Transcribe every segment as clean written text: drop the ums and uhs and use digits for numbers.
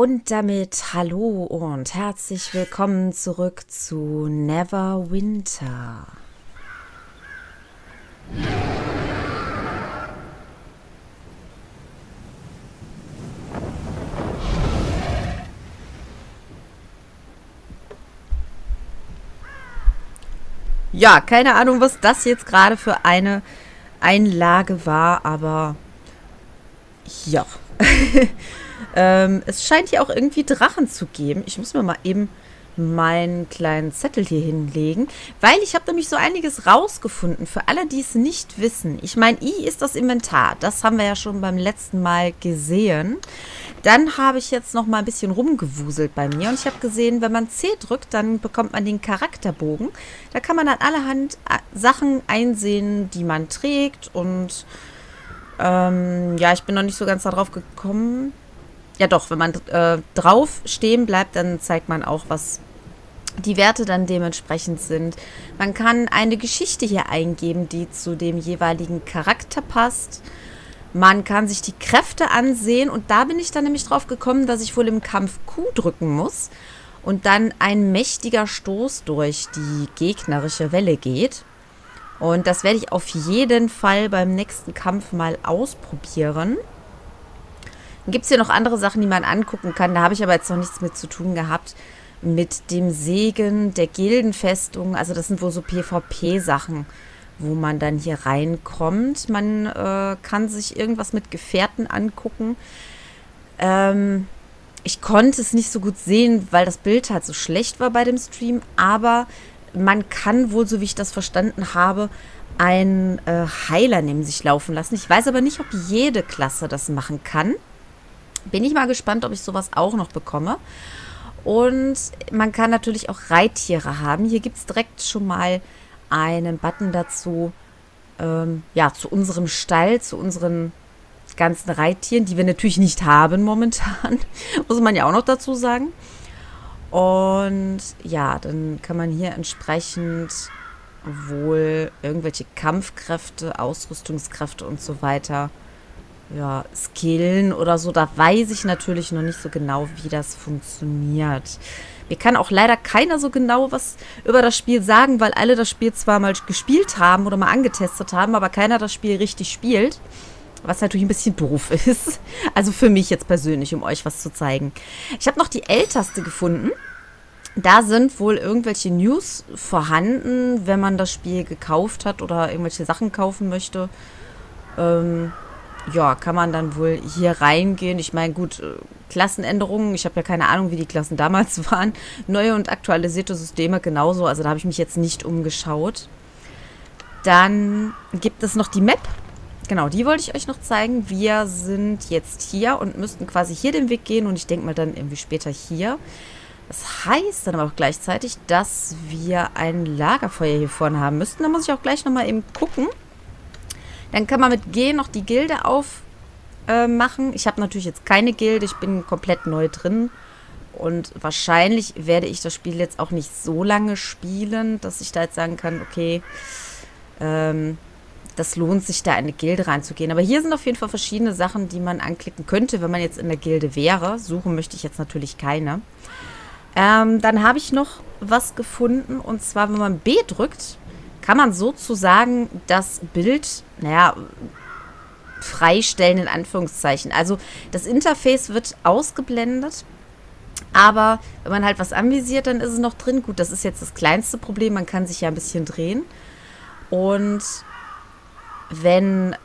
Und damit hallo und herzlich willkommen zurück zu Neverwinter. Ja, keine Ahnung, was das jetzt gerade für eine Einlage war, aber ja. Es scheint hier auch irgendwie Drachen zu geben. Ich muss mir mal eben meinen kleinen Zettel hier hinlegen, weil ich habe nämlich so einiges rausgefunden. Für alle, die es nicht wissen. Ich meine, I ist das Inventar. Das haben wir ja schon beim letzten Mal gesehen. Dann habe ich jetzt noch mal ein bisschen rumgewuselt bei mir und ich habe gesehen, wenn man C drückt, dann bekommt man den Charakterbogen. Da kann man dann allerhand Sachen einsehen, die man trägt und ja, ich bin noch nicht so ganz darauf gekommen. Ja doch, wenn man drauf stehen bleibt, dann zeigt man auch, was die Werte dann dementsprechend sind. Man kann eine Geschichte hier eingeben, die zu dem jeweiligen Charakter passt. Man kann sich die Kräfte ansehen und da bin ich dann nämlich drauf gekommen, dass ich wohl im Kampf Q drücken muss und dann ein mächtiger Stoß durch die gegnerische Welle geht. Und das werde ich auf jeden Fall beim nächsten Kampf mal ausprobieren. Dann gibt es hier noch andere Sachen, die man angucken kann. Da habe ich aber jetzt noch nichts mit zu tun gehabt. Mit dem Segen der Gildenfestung. Also das sind wohl so PvP-Sachen, wo man dann hier reinkommt. Man kann sich irgendwas mit Gefährten angucken. Ich konnte es nicht so gut sehen, weil das Bild halt so schlecht war bei dem Stream. Aber man kann wohl, so wie ich das verstanden habe, einen Heiler neben sich laufen lassen. Ich weiß aber nicht, ob jede Klasse das machen kann. Bin ich mal gespannt, ob ich sowas auch noch bekomme. Und man kann natürlich auch Reittiere haben. Hier gibt es direkt schon mal einen Button dazu, ja, zu unserem Stall, zu unseren ganzen Reittieren, die wir natürlich nicht haben momentan. Muss man ja auch noch dazu sagen. Und ja, dann kann man hier entsprechend wohl irgendwelche Kampfkräfte, Ausrüstungskräfte und so weiter, ja, skillen oder so. Da weiß ich natürlich noch nicht so genau, wie das funktioniert. Mir kann auch leider keiner so genau was über das Spiel sagen, weil alle das Spiel zwar mal gespielt haben oder mal angetestet haben, aber keiner das Spiel richtig spielt. Was natürlich ein bisschen doof ist. Also für mich jetzt persönlich, um euch was zu zeigen. Ich habe noch die L-Taste gefunden. Da sind wohl irgendwelche News vorhanden, wenn man das Spiel gekauft hat oder irgendwelche Sachen kaufen möchte. Ja, kann man dann wohl hier reingehen. Ich meine, gut, Klassenänderungen. Ich habe ja keine Ahnung, wie die Klassen damals waren. Neue und aktualisierte Systeme genauso. Also da habe ich mich jetzt nicht umgeschaut. Dann gibt es noch die Map. Genau, die wollte ich euch noch zeigen. Wir sind jetzt hier und müssten quasi hier den Weg gehen und ich denke mal dann irgendwie später hier. Das heißt dann aber auch gleichzeitig, dass wir ein Lagerfeuer hier vorne haben müssten. Da muss ich auch gleich nochmal eben gucken. Dann kann man mit G noch die Gilde aufmachen. Ich habe natürlich jetzt keine Gilde, ich bin komplett neu drin. Und wahrscheinlich werde ich das Spiel jetzt auch nicht so lange spielen, dass ich da jetzt sagen kann, okay, das lohnt sich, da in eine Gilde reinzugehen. Aber hier sind auf jeden Fall verschiedene Sachen, die man anklicken könnte, wenn man jetzt in der Gilde wäre. Suchen möchte ich jetzt natürlich keine. Dann habe ich noch was gefunden. Und zwar, wenn man B drückt, kann man sozusagen das Bild, naja, freistellen in Anführungszeichen. Also das Interface wird ausgeblendet. Aber wenn man halt was anvisiert, dann ist es noch drin. Gut, das ist jetzt das kleinste Problem. Man kann sich ja ein bisschen drehen. Und wenn,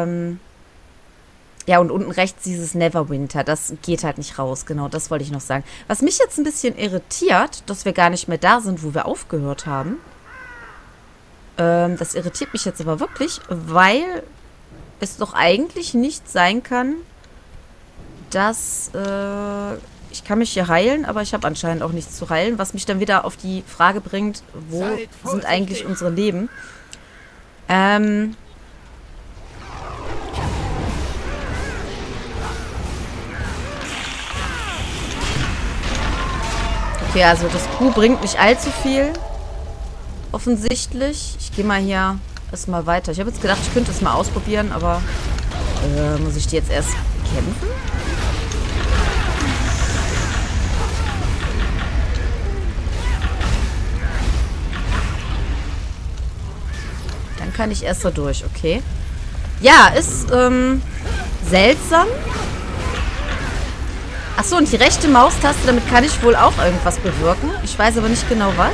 ja, und unten rechts dieses Neverwinter, das geht halt nicht raus. Genau, das wollte ich noch sagen. Was mich jetzt ein bisschen irritiert, dass wir gar nicht mehr da sind, wo wir aufgehört haben. Das irritiert mich jetzt aber wirklich, weil es doch eigentlich nicht sein kann, dass, ich kann mich hier heilen, aber ich habe anscheinend auch nichts zu heilen, was mich dann wieder auf die Frage bringt, wo sind eigentlich unsere Leben? Okay, also das Q bringt nicht allzu viel. Offensichtlich. Ich gehe mal hier erstmal weiter. Ich habe jetzt gedacht, ich könnte es mal ausprobieren, aber muss ich die jetzt erst kämpfen? kann ich erst da durch, okay. Ja, ist seltsam. Achso, und die rechte Maustaste, damit kann ich wohl auch irgendwas bewirken. Ich weiß aber nicht genau was.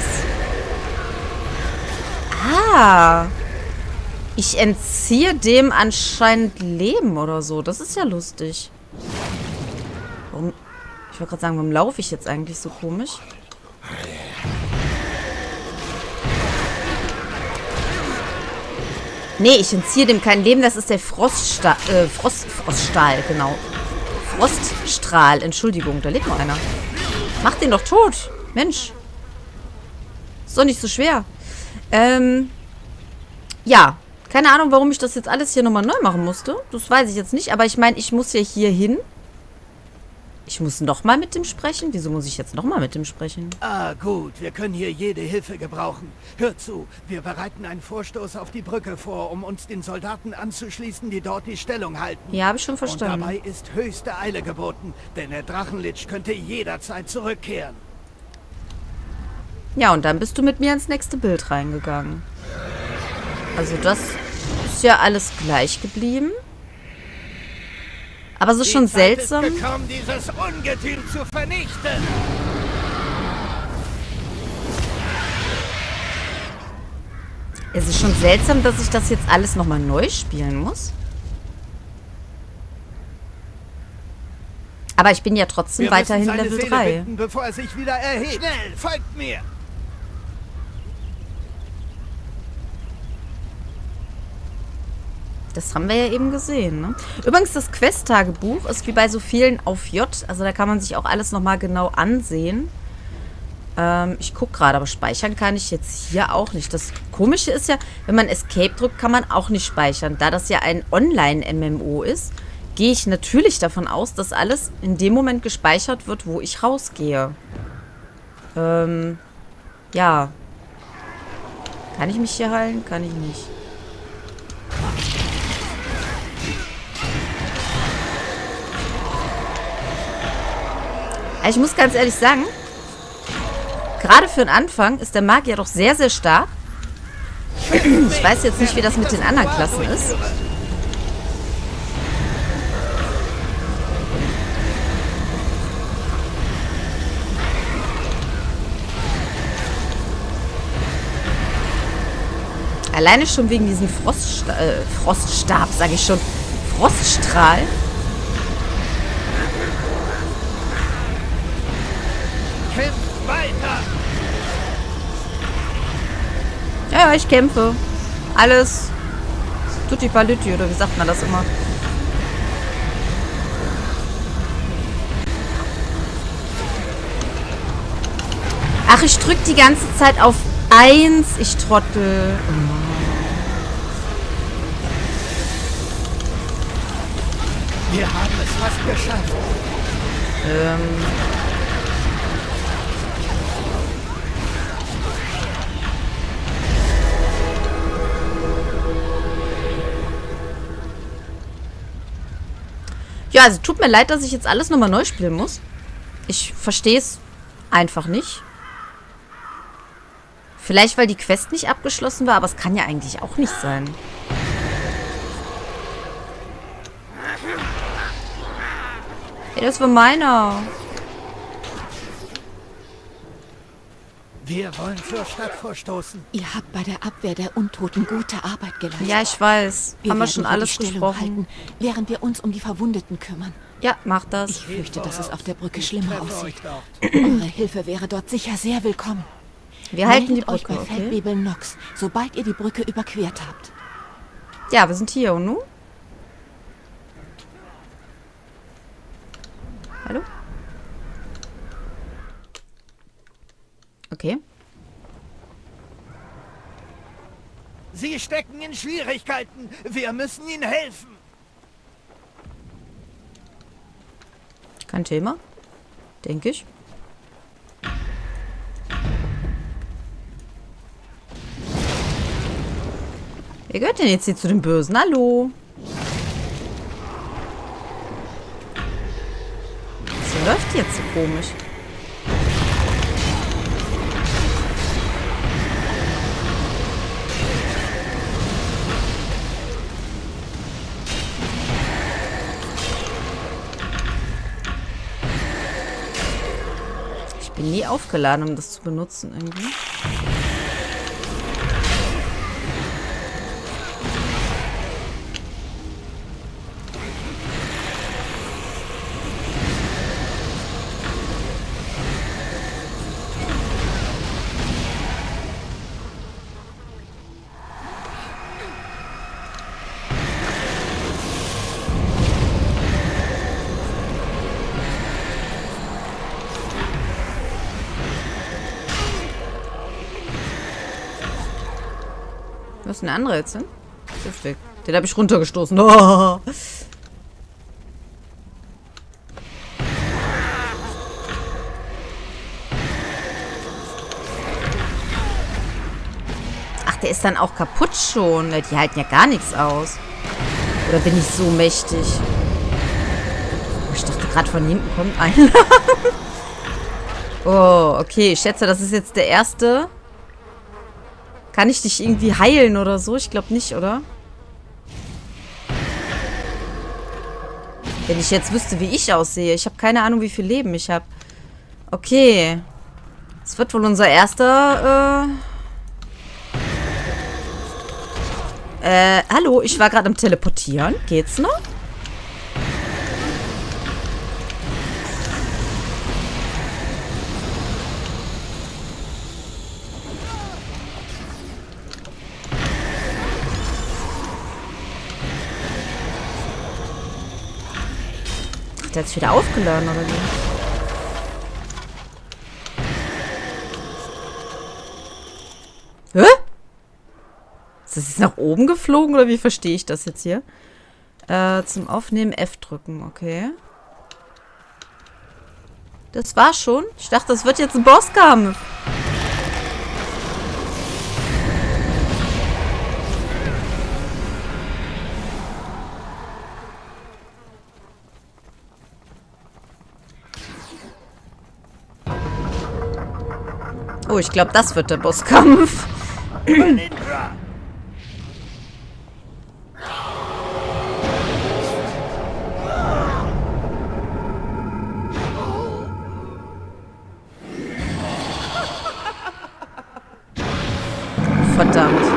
Ah. Ich entziehe dem anscheinend Leben oder so. Das ist ja lustig. Warum? Ich wollte gerade sagen, warum laufe ich jetzt eigentlich so komisch? Nee, ich entziehe dem kein Leben. Das ist der Froststahl, genau. Froststrahl, Entschuldigung, da lebt noch einer. Mach den doch tot. Mensch. Ist doch nicht so schwer. Ja. Keine Ahnung, warum ich das jetzt alles hier nochmal neu machen musste. Das weiß ich jetzt nicht. Aber ich meine, ich muss ja hier hin. Ich muss nochmal mit dem sprechen. Wieso muss ich jetzt nochmal mit dem sprechen? Ah, gut. Wir können hier jede Hilfe gebrauchen. Hör zu. Wir bereiten einen Vorstoß auf die Brücke vor, um uns den Soldaten anzuschließen, die dort die Stellung halten. Ja, habe ich schon verstanden. Und dabei ist höchste Eile geboten, denn der Drachenlich könnte jederzeit zurückkehren. Ja, und dann bist du mit mir ins nächste Bild reingegangen. Also das ist ja alles gleich geblieben. Aber es ist schon seltsam. Die Zeit ist gekommen, dieses Ungetüm zu vernichten. Es ist schon seltsam, dass ich das jetzt alles nochmal neu spielen muss. Aber ich bin ja trotzdem weiterhin Level 3. Bitten, bevor er sich wieder erhebt. Schnell, folgt mir! Das haben wir ja eben gesehen, ne? Übrigens, das Quest-Tagebuch ist wie bei so vielen auf J. Also da kann man sich auch alles nochmal genau ansehen. Ich gucke gerade, aber speichern kann ich jetzt hier auch nicht. Das Komische ist ja, wenn man Escape drückt, kann man auch nicht speichern. Da das ja ein Online-MMO ist, gehe ich natürlich davon aus, dass alles in dem Moment gespeichert wird, wo ich rausgehe. Ja. Kann ich mich hier heilen? Kann ich nicht. Ich muss ganz ehrlich sagen, gerade für den Anfang ist der Magier doch sehr, sehr stark. Ich weiß jetzt nicht, wie das mit den anderen Klassen ist. Alleine schon wegen diesem Froststab, sage ich schon. Froststrahl. Kämpft weiter! Ja, ich kämpfe. Alles tutti palütti, oder wie sagt man das immer? Ach, ich drück die ganze Zeit auf 1. Ich trottel. Wir haben es fast geschafft. Ja, also tut mir leid, dass ich jetzt alles nochmal neu spielen muss. Ich verstehe es einfach nicht. Vielleicht, weil die Quest nicht abgeschlossen war, aber es kann ja eigentlich auch nicht sein. Ey, das war meiner. Wir wollen zur Stadt vorstoßen. Ihr habt bei der Abwehr der Untoten gute Arbeit geleistet. Ja, ich weiß. Haben wir werden schon hier alles die Stellung besprochen. halten, während wir uns um die Verwundeten kümmern. Ja, mach das. Ich fürchte, dass es auf der Brücke schlimmer Treffe aussieht. euch dort. Eure Hilfe wäre dort sicher sehr willkommen. Wir halten die Meldet euch Brücke, bei okay? Feldwebel Nox, sobald ihr die Brücke überquert habt. Ja, wir sind hier. Und nun? Hallo? Okay. Sie stecken in Schwierigkeiten. Wir müssen ihnen helfen. Kein Thema. Denke ich. Wer gehört denn jetzt hier zu den Bösen? Hallo? Was läuft jetzt so komisch? Bin nie aufgeladen, um das zu benutzen irgendwie. Was ist ein anderer jetzt hin? Der ist weg. Den habe ich runtergestoßen. Oh. Ach, der ist dann auch kaputt schon. Die halten ja gar nichts aus. Oder bin ich so mächtig? Ich dachte gerade, von hinten kommt einer. Oh, okay. Ich schätze, das ist jetzt der erste. Kann ich dich irgendwie heilen oder so? Ich glaube nicht, oder? Wenn ich jetzt wüsste, wie ich aussehe. Ich habe keine Ahnung, wie viel Leben ich habe. Okay. Das wird wohl unser erster, hallo, ich war gerade am Teleportieren. Geht's noch? Der hat sich wieder aufgeladen, oder wie? Hä? Ist das jetzt nach oben geflogen, oder wie verstehe ich das jetzt hier? Zum Aufnehmen F drücken, okay. Das war schon? Ich dachte, das wird jetzt ein Bosskampf. Oh, ich glaube, das wird der Bosskampf. Verdammt.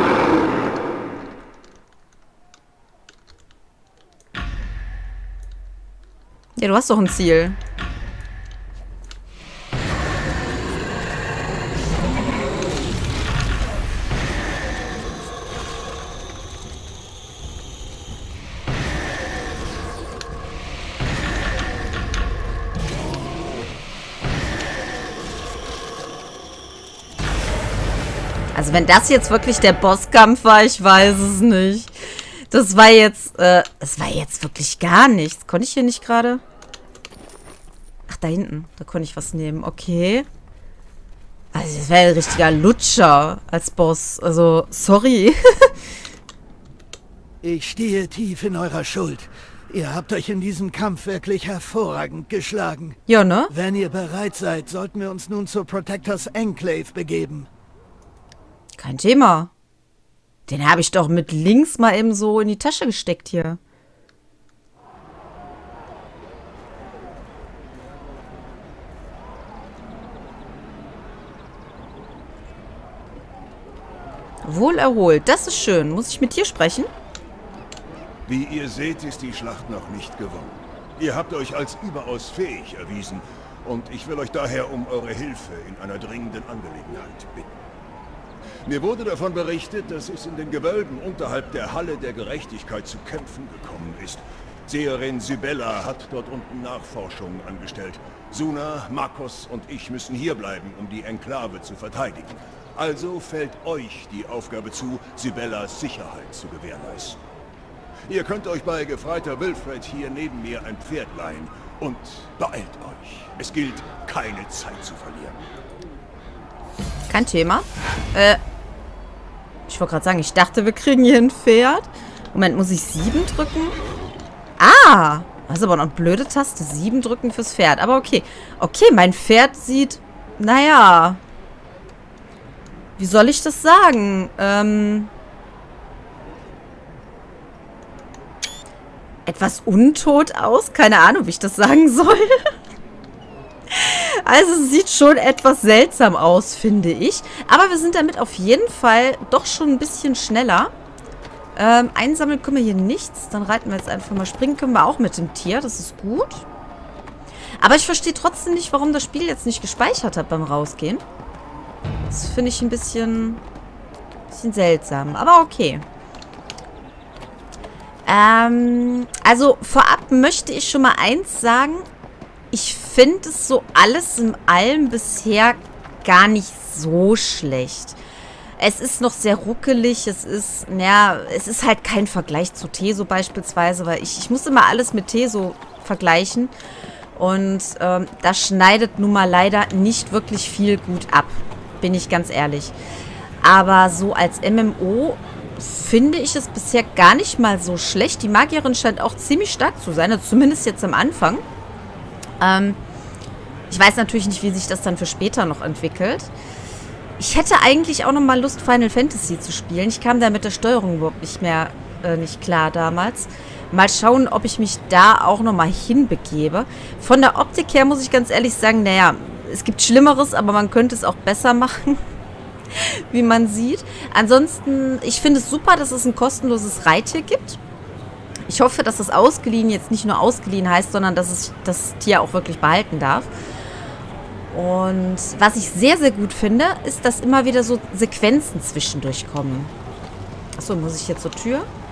Ja, du hast doch ein Ziel. Also wenn das jetzt wirklich der Bosskampf war, ich weiß es nicht. Das war jetzt wirklich gar nichts. Konnte ich hier nicht gerade? Ach, da hinten. Da konnte ich was nehmen. Okay. Also das wäre ein richtiger Lutscher als Boss. Also, sorry. Ich stehe tief in eurer Schuld. Ihr habt euch in diesem Kampf wirklich hervorragend geschlagen. Ja, ne? Wenn ihr bereit seid, sollten wir uns nun zur Protectors Enclave begeben. Kein Thema. Den habe ich doch mit links mal eben so in die Tasche gesteckt hier. Wohlerholt. Das ist schön. Muss ich mit dir sprechen? Wie ihr seht, ist die Schlacht noch nicht gewonnen. Ihr habt euch als überaus fähig erwiesen und ich will euch daher um eure Hilfe in einer dringenden Angelegenheit bitten. Mir wurde davon berichtet, dass es in den Gewölben unterhalb der Halle der Gerechtigkeit zu Kämpfen gekommen ist. Seherin Sybella hat dort unten Nachforschungen angestellt. Suna, Marcos und ich müssen hierbleiben, um die Enklave zu verteidigen. Also fällt euch die Aufgabe zu, Sybellas Sicherheit zu gewährleisten. Ihr könnt euch bei Gefreiter Wilfred hier neben mir ein Pferd leihen. Und beeilt euch. Es gilt, keine Zeit zu verlieren. Kein Thema. Ich wollte gerade sagen, ich dachte, wir kriegen hier ein Pferd. Moment, muss ich 7 drücken? Ah! Das ist aber noch eine blöde Taste. 7 drücken fürs Pferd. Aber okay. Okay, mein Pferd sieht... Naja. Wie soll ich das sagen? Etwas untot aus? Keine Ahnung, wie ich das sagen soll. Also es sieht schon etwas seltsam aus, finde ich. Aber wir sind damit auf jeden Fall doch schon ein bisschen schneller. Einsammeln können wir hier nichts. Dann reiten wir jetzt einfach mal. Springen können wir auch mit dem Tier. Das ist gut. Aber ich verstehe trotzdem nicht, warum das Spiel jetzt nicht gespeichert hat beim Rausgehen. Das finde ich ein bisschen seltsam. Aber okay. Also vorab möchte ich schon mal eins sagen. Ich finde es so alles in allem bisher gar nicht so schlecht. Es ist noch sehr ruckelig. Es ist halt kein Vergleich zu Teso beispielsweise, weil ich muss immer alles mit Teso vergleichen. Und da schneidet nun mal leider nicht wirklich viel gut ab. Bin ich ganz ehrlich. Aber so als MMO finde ich es bisher gar nicht mal so schlecht. Die Magierin scheint auch ziemlich stark zu sein. Also zumindest jetzt am Anfang. Ich weiß natürlich nicht, wie sich das dann für später noch entwickelt. Ich hätte eigentlich auch noch mal Lust, Final Fantasy zu spielen. Ich kam da mit der Steuerung überhaupt nicht klar damals. Mal schauen, ob ich mich da auch noch mal hinbegebe. Von der Optik her muss ich ganz ehrlich sagen, naja, es gibt Schlimmeres, aber man könnte es auch besser machen, wie man sieht. Ansonsten, ich finde es super, dass es ein kostenloses Reittier gibt. Ich hoffe, dass das ausgeliehen jetzt nicht nur ausgeliehen heißt, sondern dass es das Tier auch wirklich behalten darf. Und was ich sehr, sehr gut finde, ist, dass immer wieder so Sequenzen zwischendurch kommen. Achso, muss ich jetzt zur Tür?